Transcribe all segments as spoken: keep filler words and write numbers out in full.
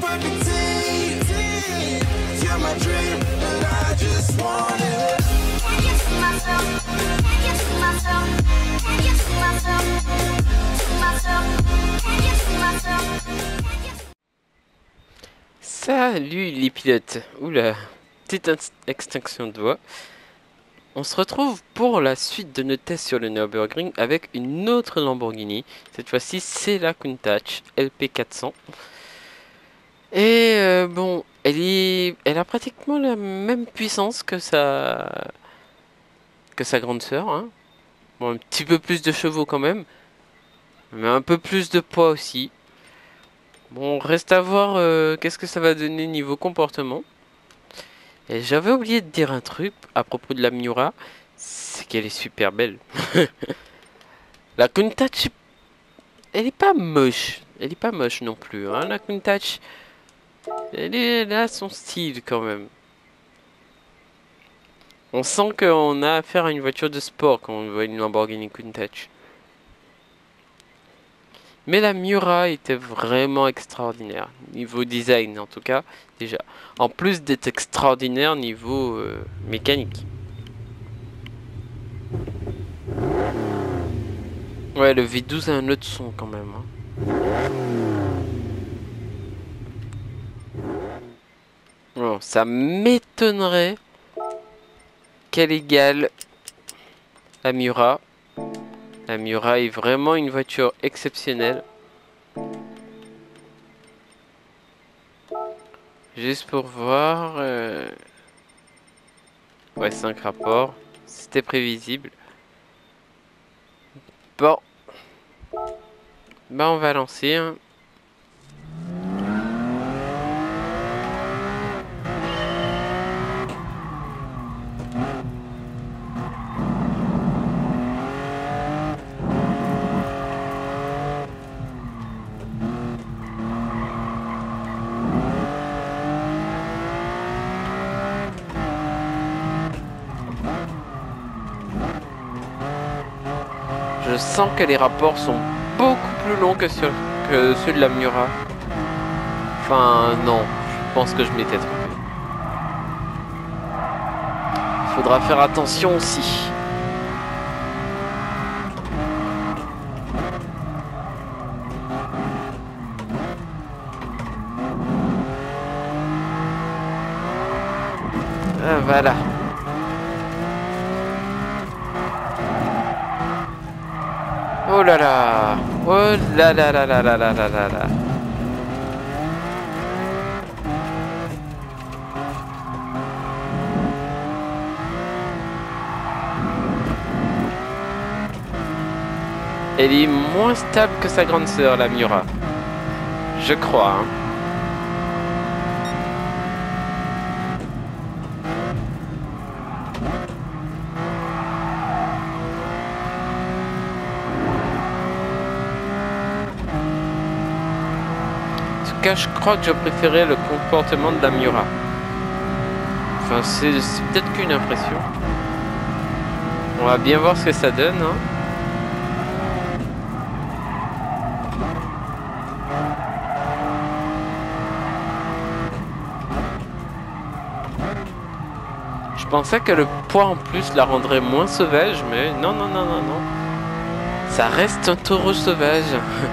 Salut les pilotes. Oula, petite extinction de voix. On se retrouve pour la suite de nos tests sur le Nürburgring avec une autre Lamborghini. Cette fois-ci, c'est la Countach L P quatre cents. Et euh, bon, elle, est, elle a pratiquement la même puissance que sa, que sa grande sœur. Hein. Bon, un petit peu plus de chevaux quand même, mais un peu plus de poids aussi. Bon, reste à voir euh, qu'est-ce que ça va donner niveau comportement. Et j'avais oublié de dire un truc à propos de la Miura, c'est qu'elle est super belle. La Countach, elle est pas moche, elle est pas moche non plus. Hein, la Countach, elle, est, elle a son style quand même. On sent qu'on a affaire à une voiture de sport quand on voit une Lamborghini Countach. Mais la Miura était vraiment extraordinaire, niveau design en tout cas, déjà. En plus d'être extraordinaire niveau euh, mécanique. Ouais, le V douze a un autre son quand même. Hein. Bon, ça m'étonnerait qu'elle égale la Miura. La Miura est vraiment une voiture exceptionnelle. Juste pour voir... Euh... Ouais, cinq rapports. C'était prévisible. Bon. Bah, on va lancer. Hein. Je sens que les rapports sont beaucoup plus longs que, sur, que ceux de la Miura. Enfin, non, je pense que je m'étais trompé. Il faudra faire attention aussi. Ah, voilà. Oh là là! Oh là là là là là là là là là! Elle est moins stable que sa grande sœur, la Miura. Je crois. Hein. En tout cas, je crois que je préférais le comportement de la Miura. Enfin, c'est peut-être qu'une impression. On va bien voir ce que ça donne. Hein. Je pensais que le poids en plus la rendrait moins sauvage, mais non, non, non, non, non. Ça reste un taureau sauvage.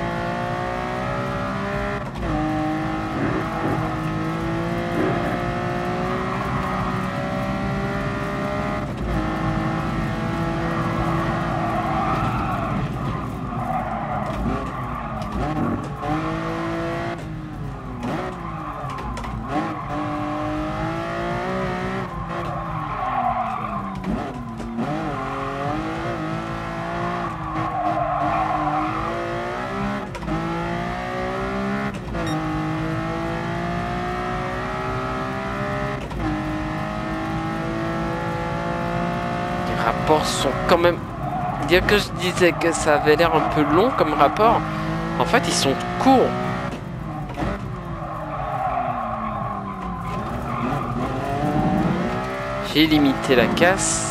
Rapports sont quand même... Dire que je disais que ça avait l'air un peu long comme rapport, en fait ils sont courts. J'ai limité la casse.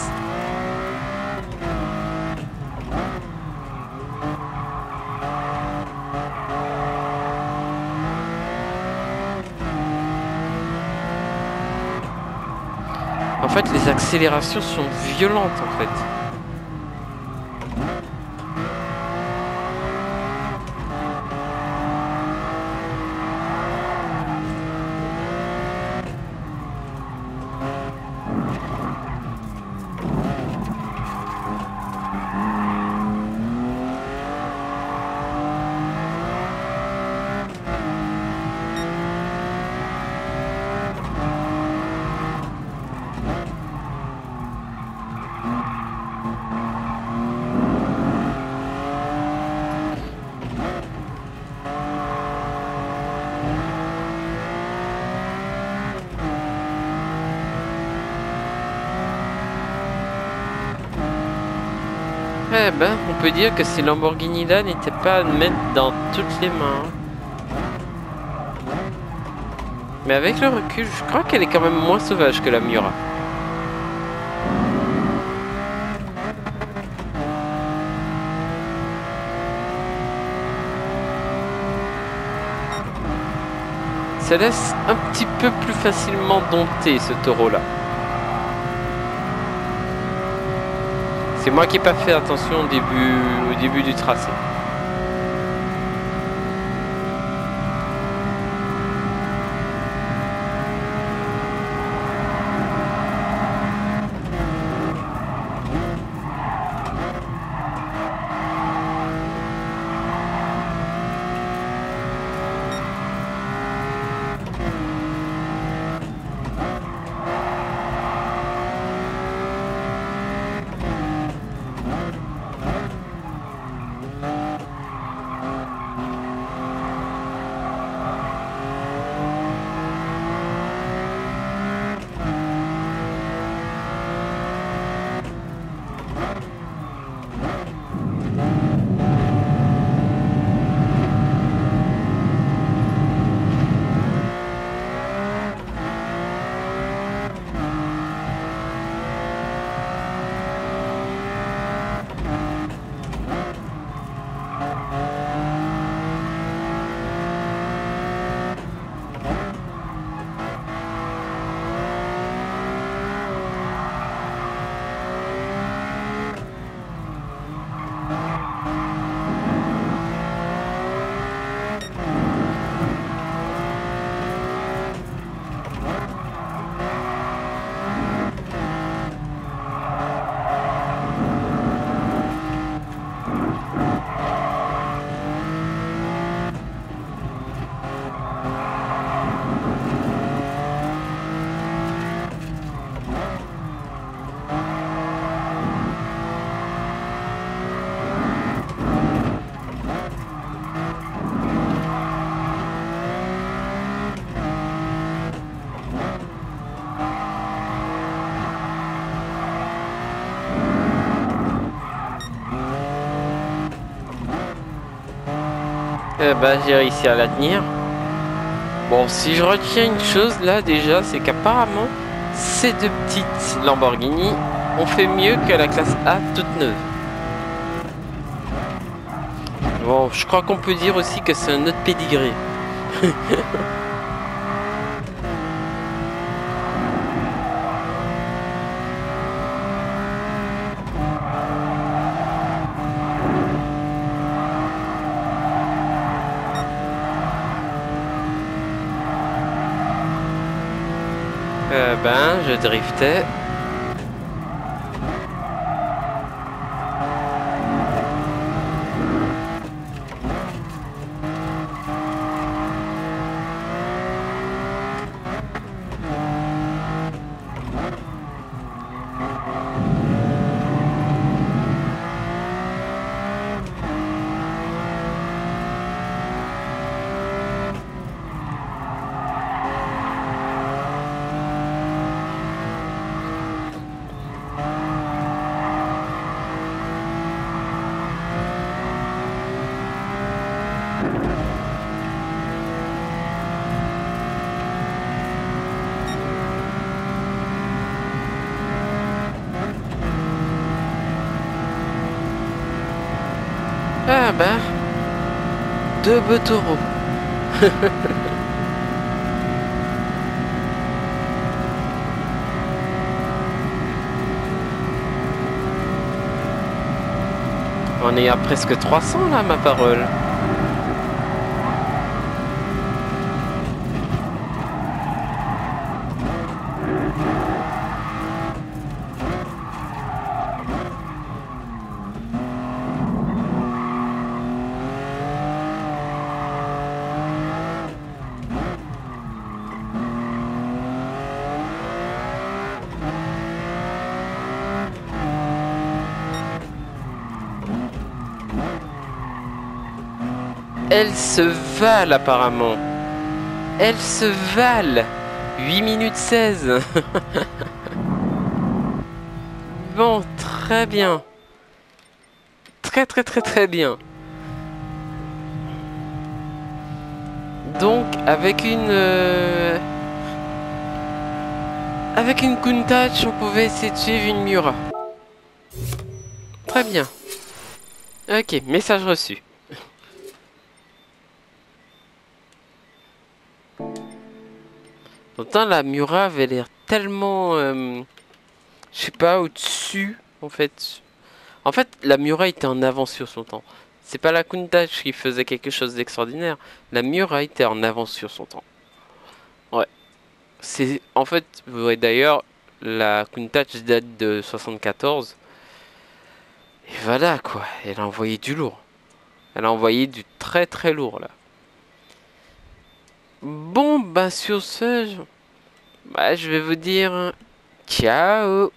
En fait, les accélérations sont violentes en fait. Eh ben, on peut dire que ces Lamborghini-là n'étaient pas à mettre dans toutes les mains. Mais avec le recul, je crois qu'elle est quand même moins sauvage que la Miura. Ça laisse un petit peu plus facilement dompter ce taureau-là. C'est moi qui n'ai pas fait attention au début, au début du tracé. Eh ben, j'ai réussi à la tenir. Bon, si je retiens une chose là déjà, c'est qu'apparemment ces deux petites Lamborghini ont fait mieux que la classe A toute neuve. Bon, je crois qu'on peut dire aussi que c'est un autre pédigré. Euh, ben, je driftais. Ah ben, deux beaux taureaux. On est à presque trois cents là, ma parole. Elle se valent apparemment. Elle se valent. huit minutes seize. Bon, très bien. Très très très très bien. Donc avec une... Euh... Avec une Countach, on pouvait essayer de suivre une Miura. Très bien. Ok, message reçu. Pourtant la Miura avait l'air tellement... Euh, je sais pas, au-dessus, en fait. En fait, la Miura était en avance sur son temps. C'est pas la Countach qui faisait quelque chose d'extraordinaire. La Miura était en avance sur son temps. Ouais. C'est... En fait, vous voyez d'ailleurs, la Countach date de soixante-quatorze. Et voilà, quoi. Elle a envoyé du lourd. Elle a envoyé du très très lourd, là. Bon, bah sur ce, je... Bah, je vais vous dire ciao.